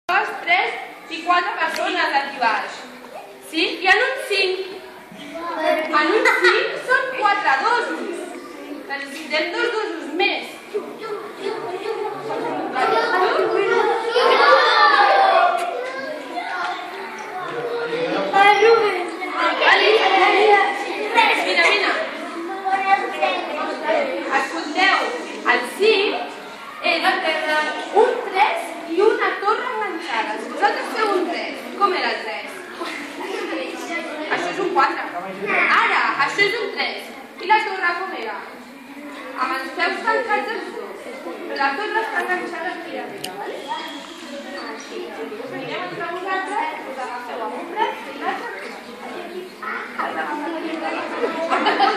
2, 3 i 4 persones aquí baix. Sí? I en un 5. En un 5 són 4 dosos. Necessitem 2 dosos més. Mira. Escolteu, el 5 és un 3 i una torre enganxada. Si vosaltres feu un 3, com era el 3? Això és un 4. Ara, això és un 3. I la torre com era? Amb els peus tancats els dos. La torre està enganxada aquí darrere, vale? Mirem entre vosaltres, us agafeu amb un braç i l'altre.